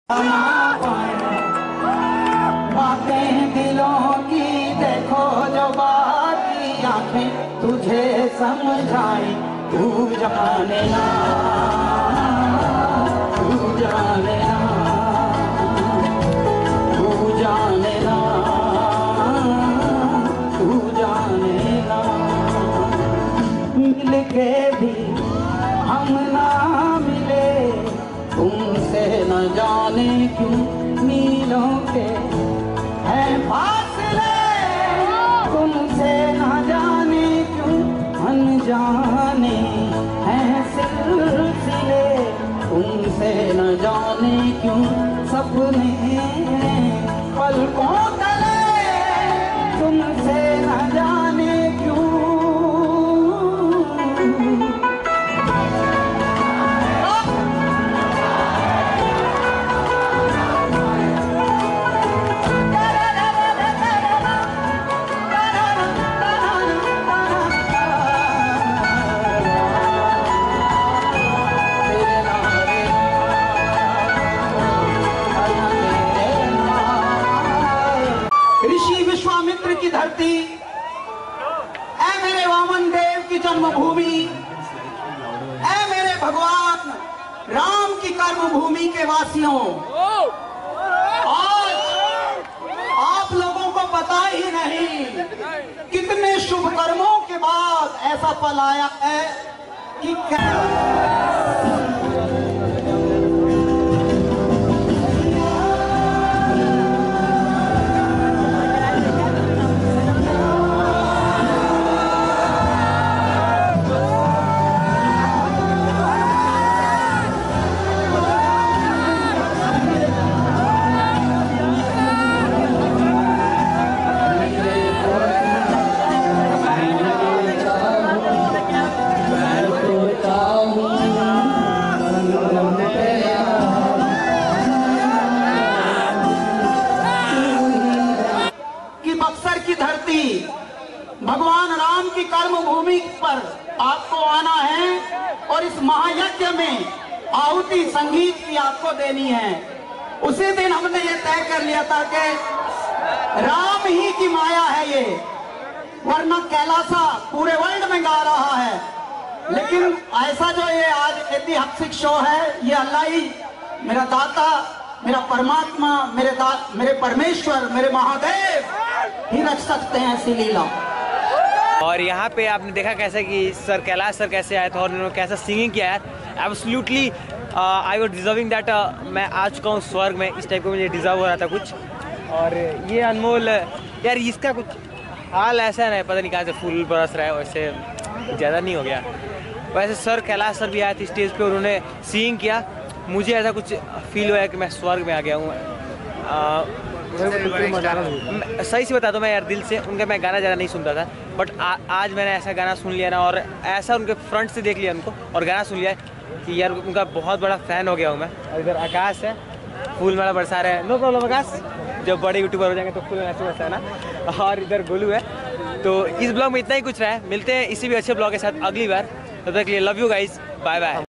बातें दिलों की देखो जो बाकी आंखें तुझे समझाए, तू जाने ना, तू जाने ना, तू जाने ना, तू जाने ना। मिल के भी हम ना मिले, तुमसे न जाने क्यों मीलों के हैं फासले, तुमसे न जाने क्यों अनजाने हैं सिलसिले, तुमसे न जाने क्यों सपने पलकों तले, तुमसे न जाने क्यों। ऋषि विश्वामित्र की धरती, ऐ मेरे वामन देव की जन्मभूमि, ऐ मेरे भगवान राम की कर्मभूमि के वासियों, आज आप लोगों को पता ही नहीं कितने शुभ कर्मों के बाद ऐसा पल आया है कि बक्सर की धरती भगवान राम की कर्म भूमि पर आपको आना है और इस महायज्ञ में आहुति संगीत की आपको देनी है। उसी दिन हमने ये तय कर लिया था कि राम ही की माया है ये, वरना कैलासा पूरे वर्ल्ड में गा रहा है, लेकिन ऐसा जो ये आज ऐतिहासिक शो है ये अल्लाह ही, मेरा दाता, मेरा परमात्मा, मेरे परमेश्वर, मेरे महादेव ही रख सकते हैं ऐसी लीला। और यहाँ पे आपने देखा कैसे कि सर कैलाश सर कैसे आए थे और उन्होंने कैसा सिंगिंग किया है। Absolutely I was deserving that. मैं आ चुका हूँ स्वर्ग में, इस टाइप को मुझे डिजर्व हो रहा था कुछ। और ये अनमोल यार, इसका कुछ हाल ऐसा है ना, पता नहीं कहाँ से फूल बरस रहा है, वैसे ज़्यादा नहीं हो गया। वैसे सर कैलाश सर भी आए थे स्टेज पे, उन्होंने सिंगिंग किया। मुझे ऐसा कुछ फील हुआ है कि मैं स्वर्ग में आ गया हूँ। सही से बता दो मैं यार, दिल से उनका मैं गाना ज़्यादा नहीं सुनता था, बट आज मैंने ऐसा गाना सुन लिया ना, और ऐसा उनके फ्रंट से देख लिया उनको और गाना सुन लिया कि यार उनका बहुत बड़ा फ़ैन हो गया हूँ मैं। और इधर आकाश है, फूल माला बरसा रहे हैं। नो प्रॉब्लम आकाश, जब बड़े यूट्यूबर हो जाएंगे तो फूल ऐसे बरसा है ना। और इधर गोलू है। तो इस ब्लॉग में इतना ही कुछ रहा है, मिलते हैं इसी भी अच्छे ब्लॉग के साथ अगली बार। तब तक के लिए love you guys, bye bye.